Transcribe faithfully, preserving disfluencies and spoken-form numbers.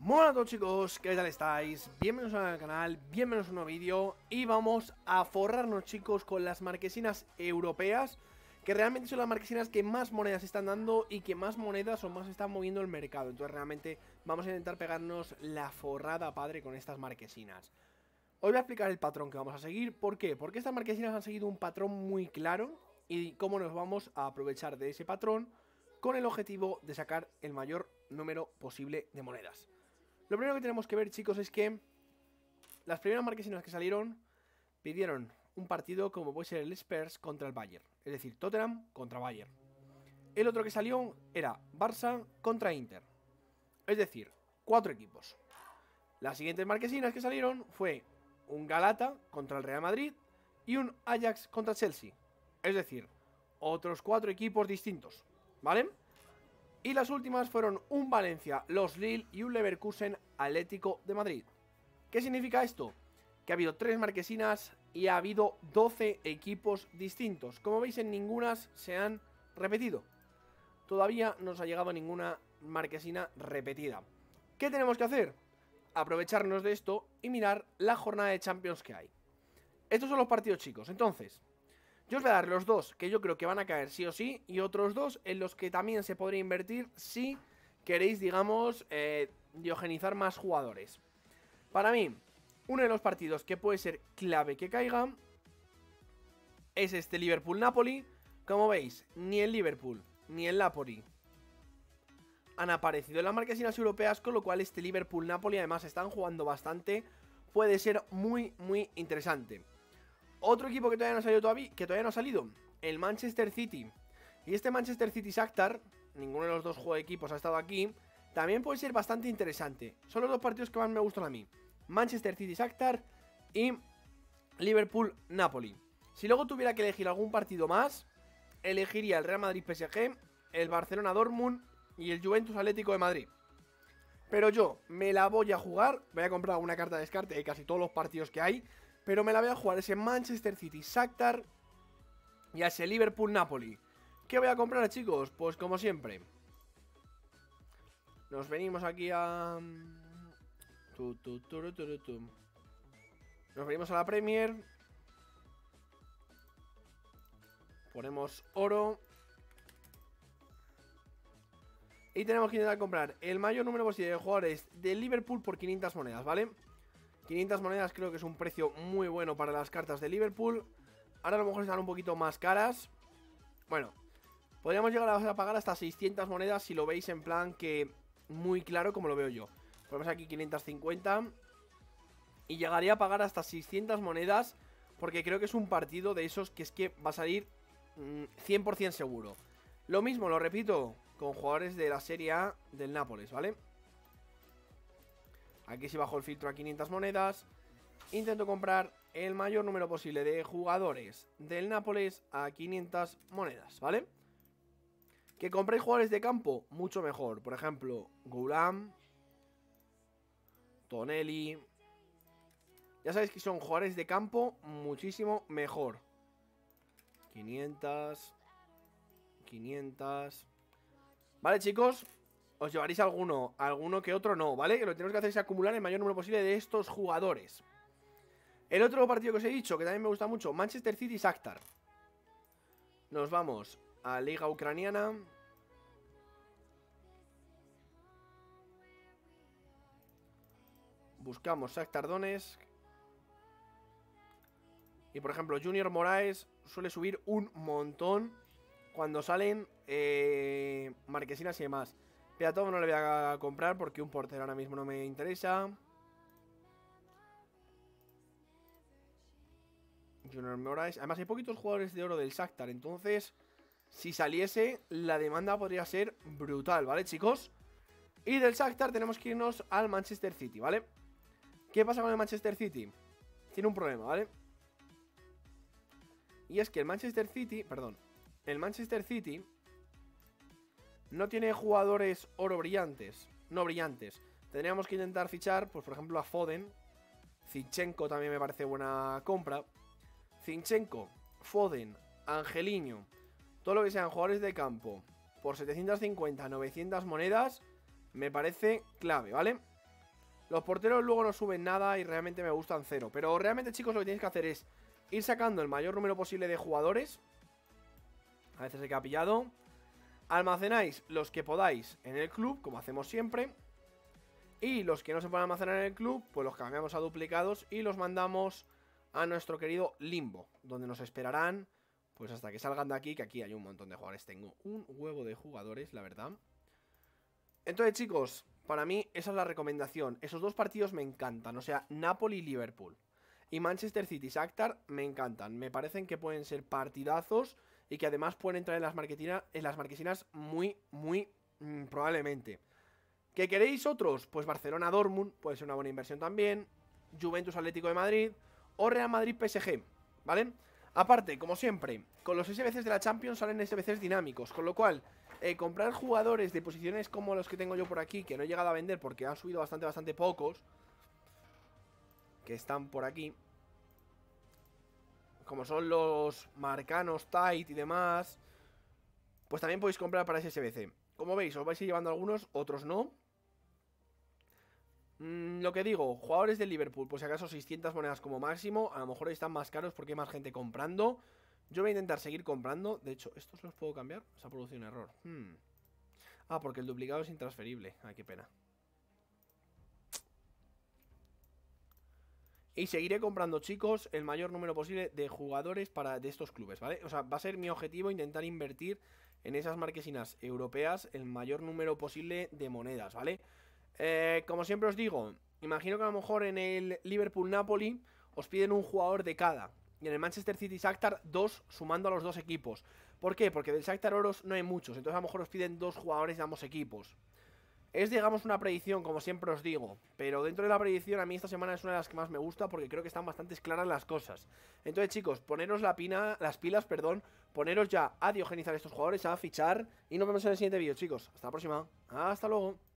Hola a todos chicos, ¿qué tal estáis? Bienvenidos al canal, bienvenidos a un nuevo vídeo. Y vamos a forrarnos chicos con las marquesinas europeas, que realmente son las marquesinas que más monedas están dando y que más monedas o más están moviendo el mercado. Entonces realmente vamos a intentar pegarnos la forrada padre con estas marquesinas. Os voy a explicar el patrón que vamos a seguir. ¿Por qué? Porque estas marquesinas han seguido un patrón muy claro y cómo nos vamos a aprovechar de ese patrón con el objetivo de sacar el mayor número posible de monedas. Lo primero que tenemos que ver, chicos, es que las primeras marquesinas que salieron pidieron un partido como puede ser el Spurs contra el Bayern, es decir, Tottenham contra Bayern. El otro que salió era Barça contra Inter, es decir, cuatro equipos. Las siguientes marquesinas que salieron fue un Galata contra el Real Madrid y un Ajax contra Chelsea, es decir, otros cuatro equipos distintos, ¿vale? Y las últimas fueron un Valencia, los Lille y un Leverkusen Atlético de Madrid. ¿Qué significa esto? Que ha habido tres marquesinas y ha habido doce equipos distintos. Como veis, en ninguna se han repetido. Todavía no nos ha llegado ninguna marquesina repetida. ¿Qué tenemos que hacer? Aprovecharnos de esto y mirar la jornada de Champions que hay. Estos son los partidos, chicos. Entonces, yo os voy a dar los dos que yo creo que van a caer sí o sí, y otros dos en los que también se podría invertir si queréis, digamos, eh, diogenizar más jugadores. Para mí, uno de los partidos que puede ser clave que caiga es este Liverpool-Napoli. Como veis, ni el Liverpool ni el Napoli han aparecido en las marquesinas europeas, con lo cual este Liverpool-Napoli, además están jugando bastante, puede ser muy, muy interesante. Otro equipo que todavía no ha salido todavía, que todavía no ha salido, el Manchester City. Y este Manchester City-Shakhtar, ninguno de los dos juegos de equipos ha estado aquí, también puede ser bastante interesante. Son los dos partidos que más me gustan a mí: Manchester City-Shakhtar y Liverpool-Napoli. Si luego tuviera que elegir algún partido más, elegiría el Real Madrid-P S G, el Barcelona-Dortmund y el Juventus-Atlético de Madrid. Pero yo me la voy a jugar, voy a comprar una carta de descarte de casi todos los partidos que hay, pero me la voy a jugar ese Manchester City-Shakhtar y a ese Liverpool-Napoli. ¿Qué voy a comprar, chicos? Pues como siempre, nos venimos aquí a... Tu, tu, tu, tu, tu, tu. Nos venimos a la Premier. Ponemos oro. Y tenemos que intentar comprar el mayor número posible de jugadores de Liverpool por quinientas monedas, ¿vale? quinientas monedas creo que es un precio muy bueno para las cartas de Liverpool. Ahora a lo mejor están un poquito más caras. Bueno, podríamos llegar a pagar hasta seiscientas monedas si lo veis en plan que muy claro como lo veo yo. Ponemos aquí quinientas cincuenta y llegaría a pagar hasta seiscientas monedas, porque creo que es un partido de esos que es que va a salir mmm, cien por cien seguro. Lo mismo, lo repito, con jugadores de la Serie A del Nápoles, ¿vale? Aquí si bajo el filtro a quinientas monedas, intento comprar el mayor número posible de jugadores del Nápoles a quinientas monedas, ¿vale? Que compréis jugadores de campo, mucho mejor. Por ejemplo, Goulam, Tonelli. Ya sabéis que son jugadores de campo muchísimo mejor. quinientas, quinientas. Vale, chicos, os llevaréis alguno, alguno que otro no, ¿vale? Que lo que tenemos que hacer es acumular el mayor número posible de estos jugadores. El otro partido que os he dicho, que también me gusta mucho, Manchester City-Shakhtar. Nos vamos a Liga Ucraniana. Buscamos Shakhtar Donetsk. Y por ejemplo, Junior Moraes suele subir un montón cuando salen eh, marquesinas y demás. Piatov no le voy a comprar porque un portero ahora mismo no me interesa. Junior Moraes. Además hay poquitos jugadores de oro del Shakhtar, entonces si saliese la demanda podría ser brutal, ¿vale, chicos? Y del Shakhtar tenemos que irnos al Manchester City, ¿vale? ¿Qué pasa con el Manchester City? Tiene un problema, ¿vale? Y es que el Manchester City, perdón, el Manchester City no tiene jugadores oro brillantes, no brillantes. Tendríamos que intentar fichar, pues por ejemplo a Foden. Zinchenko también me parece buena compra. Zinchenko, Foden, Angelino, todo lo que sean jugadores de campo por setecientas cincuenta, novecientas monedas me parece clave, ¿vale? Los porteros luego no suben nada y realmente me gustan cero. Pero realmente, chicos, lo que tenéis que hacer es ir sacando el mayor número posible de jugadores. A veces se queda pillado. Almacenáis los que podáis en el club, como hacemos siempre. Y los que no se pueden almacenar en el club, pues los cambiamos a duplicados y los mandamos a nuestro querido Limbo, donde nos esperarán pues hasta que salgan de aquí, que aquí hay un montón de jugadores. Tengo un huevo de jugadores, la verdad. Entonces, chicos, para mí esa es la recomendación. Esos dos partidos me encantan, o sea, Napoli y Liverpool. Y Manchester City y Shakhtar me encantan. Me parecen que pueden ser partidazos y que además pueden entrar en las, en las marquesinas muy, muy mmm, probablemente. ¿Qué queréis otros? Pues Barcelona-Dortmund puede ser una buena inversión también. Juventus-Atlético de Madrid o Real Madrid-P S G, ¿vale? Aparte, como siempre, con los S B Cs de la Champions salen S B Cs dinámicos, con lo cual, eh, comprar jugadores de posiciones como los que tengo yo por aquí, que no he llegado a vender porque han subido bastante, bastante pocos, que están por aquí, como son los Marcanos, Tight y demás, pues también podéis comprar para ese S B C. Como veis, os vais a ir llevando algunos, otros no. Mm, lo que digo, jugadores del Liverpool, pues si acaso seiscientas monedas como máximo. A lo mejor están más caros porque hay más gente comprando. Yo voy a intentar seguir comprando. De hecho, ¿estos los puedo cambiar? Se ha producido un error. hmm. Ah, porque el duplicado es intransferible. Ay, qué pena. Y seguiré comprando, chicos, el mayor número posible de jugadores para de estos clubes, ¿vale? O sea, va a ser mi objetivo intentar invertir en esas marquesinas europeas el mayor número posible de monedas, ¿vale? Eh, como siempre os digo, imagino que a lo mejor en el Liverpool-Napoli os piden un jugador de cada. Y en el Manchester City-Shakhtar, dos, sumando a los dos equipos. ¿Por qué? Porque del Shakhtar Oros no hay muchos. Entonces a lo mejor os piden dos jugadores de ambos equipos. Es, digamos, una predicción, como siempre os digo. Pero dentro de la predicción, a mí esta semana es una de las que más me gusta porque creo que están bastante claras las cosas. Entonces, chicos, poneros la pina, las pilas, perdón. Poneros ya a diogenizar estos jugadores, a fichar. Y nos vemos en el siguiente vídeo, chicos. Hasta la próxima. Hasta luego.